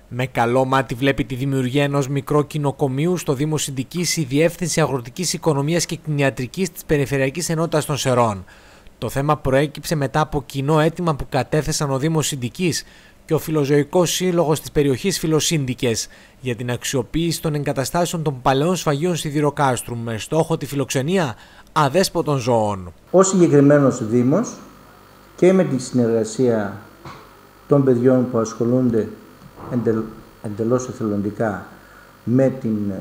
Με καλό μάτι βλέπει τη δημιουργία ενός μικρού κοινοκομείου στο Δήμο Συντικής η Διεύθυνση Αγροτικής Οικονομίας και Κτηνιατρικής της Περιφερειακής Ενότητας των Σερών. Το θέμα προέκυψε μετά από κοινό αίτημα που κατέθεσαν ο Δήμος Συντικής και ο Φιλοζωικός Σύλλογος της περιοχής Φιλοσύντικες για την αξιοποίηση των εγκαταστάσεων των παλαιών σφαγείων Σιδηροκάστρου με στόχο τη φιλοξενία αδέσποτων ζώων. Ο συγκεκριμένος Δήμος και με τη συνεργασία των παιδιών που ασχολούνται εντελώς εθελοντικά με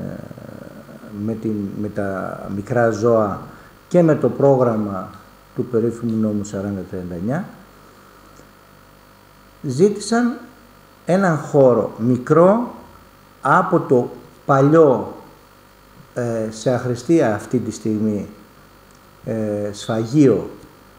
τα μικρά ζώα και με το πρόγραμμα του περίφημου νόμου 4039 ζήτησαν έναν χώρο μικρό από το παλιό σε αχρηστία αυτή τη στιγμή σφαγείο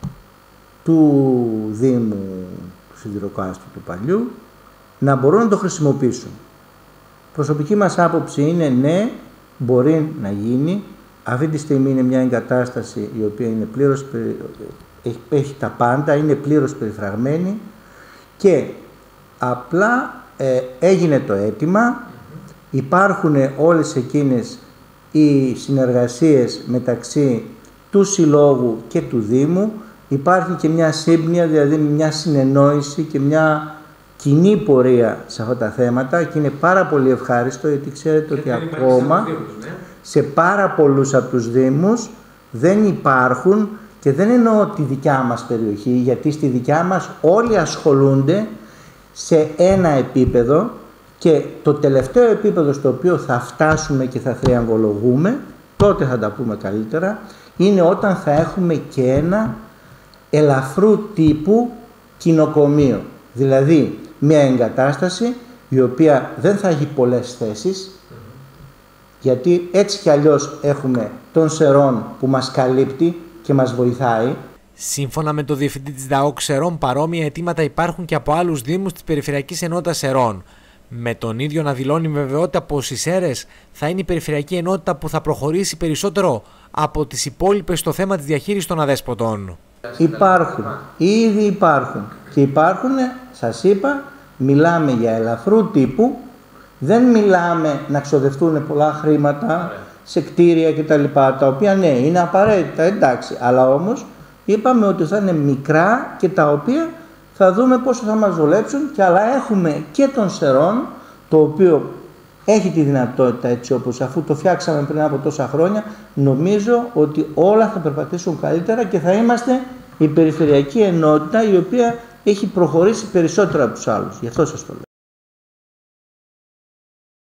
του Δήμου του Σιδηροκάστρου του παλιού να μπορούν να το χρησιμοποιήσουν. Προσωπική μας άποψη είναι ναι, μπορεί να γίνει. Αυτή τη στιγμή είναι μια εγκατάσταση η οποία είναι πλήρως, έχει τα πάντα, είναι πλήρως περιφραγμένη και απλά έγινε το αίτημα. Υπάρχουν όλες εκείνες οι συνεργασίες μεταξύ του Συλλόγου και του Δήμου. Υπάρχει και μια σύμπνοια, δηλαδή μια συνεννόηση και μια κοινή πορεία σε αυτά τα θέματα και είναι πάρα πολύ ευχάριστο γιατί ξέρετε ότι ακόμα σε πάρα πολλούς από τους Δήμους δεν υπάρχουν και δεν εννοώ τη δικιά μας περιοχή γιατί στη δικιά μας όλοι ασχολούνται σε ένα επίπεδο και το τελευταίο επίπεδο στο οποίο θα φτάσουμε και θα θριαμβολογούμε, τότε θα τα πούμε καλύτερα, είναι όταν θα έχουμε και ένα ελαφρού τύπου κοινοκομείο. Δηλαδή μια εγκατάσταση η οποία δεν θα έχει πολλές θέσεις γιατί έτσι κι αλλιώς έχουμε τον Σερών που μας καλύπτει και μας βοηθάει. Σύμφωνα με το Διευθυντή της ΔΑΟΚ Σερών, παρόμοια αιτήματα υπάρχουν και από άλλους Δήμους της Περιφερειακής Ενότητας Σερών. Με τον ίδιο να δηλώνει με βεβαιότητα πως οι Σέρες θα είναι η Περιφερειακή Ενότητα που θα προχωρήσει περισσότερο από τις υπόλοιπες στο θέμα της διαχείρισης των αδέσποτων. Υπάρχουν, ήδη υπάρχουν και υπάρχουν, σας είπα, μιλάμε για ελαφρού τύπου, δεν μιλάμε να ξοδευτούν πολλά χρήματα σε κτίρια κτλ. Τα οποία ναι, είναι απαραίτητα, εντάξει, αλλά όμως είπαμε ότι θα είναι μικρά και τα οποία θα δούμε πόσο θα μας βολέψουν και αλλά έχουμε και τον Σερών, το οποίο έχει τη δυνατότητα έτσι όπως αφού το φτιάξαμε πριν από τόσα χρόνια, νομίζω ότι όλα θα περπατήσουν καλύτερα και θα είμαστε η Περιφερειακή Ενότητα η οποία έχει προχωρήσει περισσότερο από τους άλλους. Γι' αυτό σας το λέω.